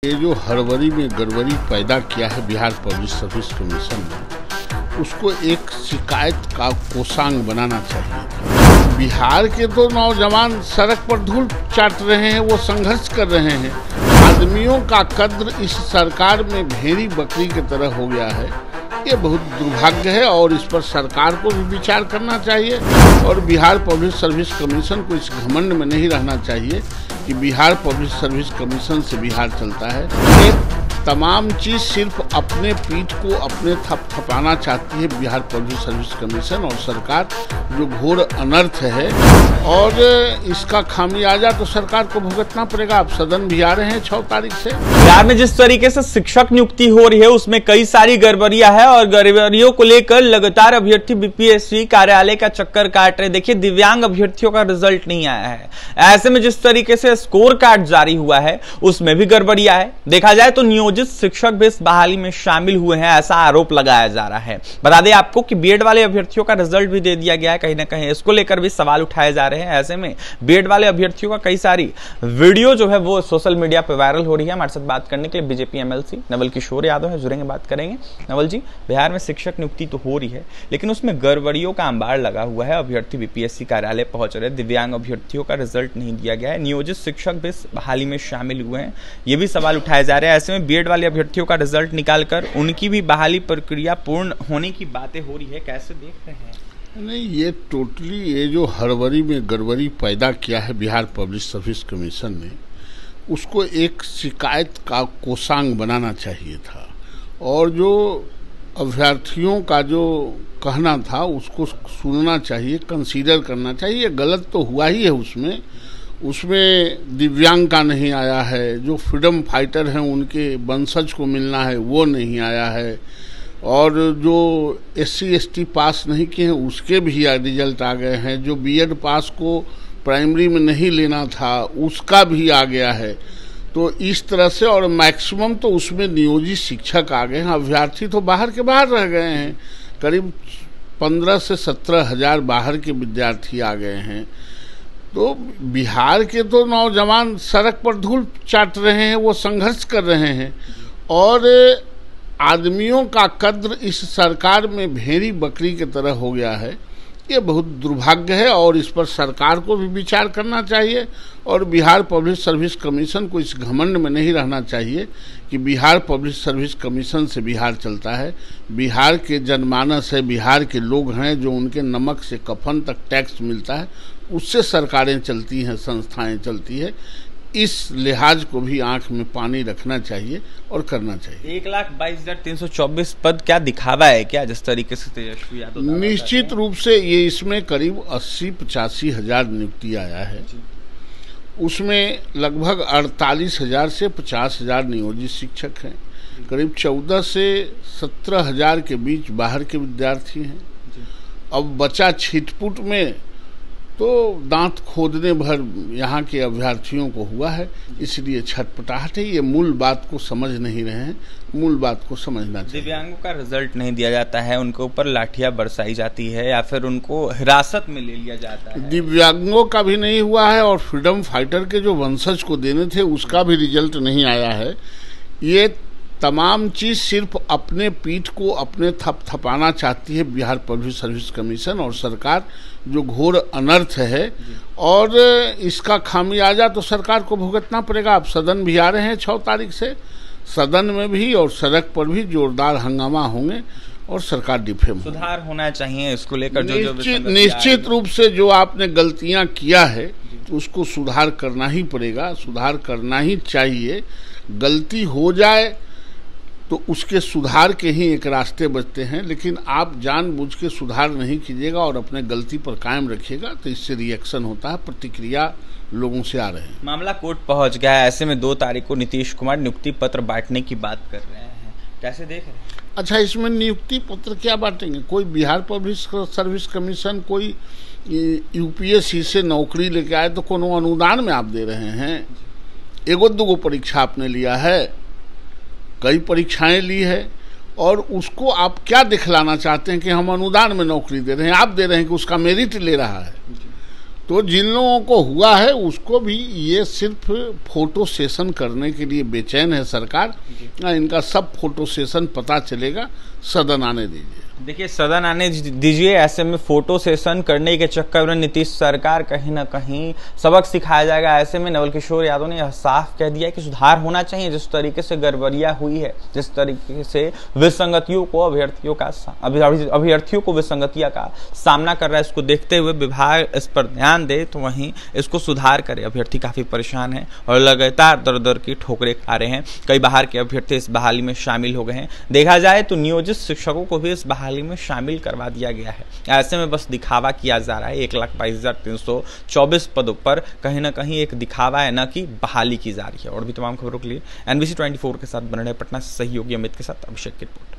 ये जो हड़बड़ी में गड़बड़ी पैदा किया है बिहार पब्लिक सर्विस कमीशन ने, उसको एक शिकायत का कोषांग बनाना चाहिए। बिहार के तो नौजवान सड़क पर धूल चाट रहे हैं, वो संघर्ष कर रहे हैं। आदमियों का कद्र इस सरकार में भेड़ी बकरी की तरह हो गया है। ये बहुत दुर्भाग्य है और इस पर सरकार को भी विचार करना चाहिए और बिहार पब्लिक सर्विस कमीशन को इस घमंड में नहीं रहना चाहिए कि बिहार पब्लिक सर्विस कमीशन से बिहार चलता है। ये तमाम चीज़ सिर्फ अपने पीठ को अपने थपथपाना चाहती है बिहार पब्लिक सर्विस कमीशन और सरकार, जो घोर अनर्थ है और इसका खामियाजा तो सरकार को भुगतना पड़ेगा। अब सदन भी आ रहे हैं 6 तारीख से। बिहार में जिस तरीके से शिक्षक नियुक्ति हो रही है उसमें कई सारी गड़बड़ियां है और गड़बड़ियों को लेकर लगातार अभ्यर्थी बीपीएससी कार्यालय का चक्कर काट रहे। देखिए, दिव्यांग अभ्यर्थियों का रिजल्ट नहीं आया है। ऐसे में जिस तरीके से स्कोर कार्ड जारी हुआ है उसमें भी गड़बड़ियां है। देखा जाए तो नियोजित शिक्षक भी इस बहाली में शामिल हुए हैं, ऐसा आरोप लगाया जा रहा है। बता दें आपको कि बीएड वाले अभ्यर्थियों का रिजल्ट भी दे दिया गया है। कहीं ना कहीं इसको लेकर भी सवाल उठाए जा रहे हैं। ऐसे में बीएड वाले अभ्यर्थियों का कई सारी वीडियो जो है वो सोशल मीडिया पर वायरल हो रही है। हमारे साथ बात करने के लिए बीजेपी एमएलसी नवल किशोर यादव है, जुड़ेंगे, बात करेंगे। नवल जी, बिहार में शिक्षक नियुक्ति तो हो रही है लेकिन उसमें गड़बड़ियों का अंबार लगा हुआ है। अभ्यर्थी बीपीएससी कार्यालय पहुंच रहे, दिव्यांग अभ्यर्थियों का रिजल्ट नहीं दिया गया है, नियोजित शिक्षक भी इस बहाली में शामिल हुए हैं, ये भी सवाल उठाए जा रहे हैं। ऐसे में बीएड वाले अभ्यर्थियों का रिजल्ट निकालकर उनकी भी बहाली प्रक्रिया पूर्ण होने की बातें हो रही है, कैसे देख रहे हैं? नहीं, ये टोटली ये जो हड़बड़ी में गड़बड़ी पैदा किया है बिहार पब्लिक सर्विस कमीशन ने, उसको एक शिकायत का कोषांग बनाना चाहिए था और जो अभ्यर्थियों का जो कहना था उसको सुनना चाहिए, कंसीडर करना चाहिए। गलत तो हुआ ही है उसमें दिव्यांग का नहीं आया है, जो फ्रीडम फाइटर हैं उनके वंशज को मिलना है वो नहीं आया है, और जो एससी एसटी पास नहीं किए हैं उसके भी रिजल्ट आ गए हैं, जो बीएड पास को प्राइमरी में नहीं लेना था उसका भी आ गया है। तो इस तरह से, और मैक्सिमम तो उसमें नियोजित शिक्षक आ गए हैं, अभ्यर्थी तो बाहर के बाहर रह गए हैं। करीब 15 से 17 हज़ार बाहर के विद्यार्थी आ गए हैं। तो बिहार के तो नौजवान सड़क पर धूल चाट रहे हैं, वो संघर्ष कर रहे हैं और आदमियों का कद्र इस सरकार में भेड़ी बकरी की तरह हो गया है। ये बहुत दुर्भाग्य है और इस पर सरकार को भी विचार करना चाहिए और बिहार पब्लिक सर्विस कमीशन को इस घमंड में नहीं रहना चाहिए कि बिहार पब्लिक सर्विस कमीशन से बिहार चलता है। बिहार के जनमानस है, बिहार के लोग हैं, जो उनके नमक से कफन तक टैक्स मिलता है, उससे सरकारें चलती हैं, संस्थाएं चलती है। इस लिहाज को भी आंख में पानी रखना चाहिए और करना चाहिए। 1,22,324 पद क्या दिखावा है क्या, जिस तरीके से तेजस्वी यादव? निश्चित रूप से ये इसमें करीब 80-85 हज़ार नियुक्ति आया है। उसमें लगभग 48 हज़ार से 50 हज़ार नियोजित शिक्षक हैं, करीब 14 से 17 हज़ार के बीच बाहर के विद्यार्थी हैं। अब बचा छिटपुट में तो दांत खोदने भर यहाँ के अभ्यर्थियों को हुआ है, इसलिए छटपटाहट है। ये मूल बात को समझ नहीं रहे हैं, मूल बात को समझना चाहिए। दिव्यांगों का रिजल्ट नहीं दिया जाता है, उनके ऊपर लाठियां बरसाई जाती है या फिर उनको हिरासत में ले लिया जाता है। दिव्यांगों का भी नहीं हुआ है और फ्रीडम फाइटर के जो वंशज को देने थे उसका भी रिजल्ट नहीं आया है। ये तमाम चीज़ सिर्फ अपने पीठ को अपने थपथपाना चाहती है बिहार पब्लिक सर्विस कमीशन और सरकार, जो घोर अनर्थ है और इसका खामियाजा तो सरकार को भुगतना पड़ेगा। अब सदन भी आ रहे हैं 6 तारीख से। सदन में भी और सड़क पर भी जोरदार हंगामा होंगे और सरकार डिफेम होगी। सुधार होना चाहिए इसको लेकर। निश्चित रूप से जो आपने गलतियां किया है तो उसको सुधार करना ही पड़ेगा, सुधार करना ही चाहिए। गलती हो जाए तो उसके सुधार के ही एक रास्ते बचते हैं, लेकिन आप जानबूझ के सुधार नहीं कीजिएगा और अपने गलती पर कायम रखिएगा तो इससे रिएक्शन होता है, प्रतिक्रिया लोगों से आ रहे हैं। मामला कोर्ट पहुंच गया है। ऐसे में 2 तारीख को नीतीश कुमार नियुक्ति पत्र बांटने की बात कर रहे हैं, कैसे देख रहे हैं? अच्छा, इसमें नियुक्ति पत्र क्या बांटेंगे? कोई बिहार पब्लिक सर्विस कमीशन कोई यूपीएससी से नौकरी लेके आए तो कोनो अनुदान में आप दे रहे हैं? 1-2 परीक्षा आपने लिया है, कई परीक्षाएं ली है और उसको आप क्या दिखलाना चाहते हैं कि हम अनुदान में नौकरी दे रहे हैं? आप दे रहे हैं कि उसका मेरिट ले रहा है। तो जिन लोगों को हुआ है उसको भी ये सिर्फ फोटो सेशन करने के लिए बेचैन है सरकार। इनका सब फोटो सेशन पता चलेगा, सदन आने दीजिए। देखिए, सदन आने दीजिए। ऐसे में फोटो सेशन करने के चक्कर में नीतीश सरकार कहीं ना कहीं सबक सिखाया जाएगा। ऐसे में नवल किशोर यादव ने यह साफ कह दिया कि सुधार होना चाहिए। जिस तरीके से गड़बड़ियां हुई है, जिस तरीके से विसंगतियों को अभ्यर्थियों को विसंगतियों का सामना कर रहा है, इसको देखते हुए विभाग इस पर ध्यान दे तो वहीं इसको सुधार करे। अभ्यर्थी काफी परेशान है और लगातार दर दर की ठोकरें खा रहे हैं। कई बाहर के अभ्यर्थी इस बहाली में शामिल हो गए हैं। देखा जाए तो नियोजित शिक्षकों को भी इस बहाली में शामिल करवा दिया गया है। ऐसे में बस दिखावा किया जा रहा है। 1,22,324 पदों पर कहीं ना कहीं एक दिखावा है, न कि बहाली की जा रही है। और भी तमाम खबरों के लिए NBC 24 के साथ बने रहे पटना से सहयोगी अमित के साथ अभिषेक की रिपोर्ट।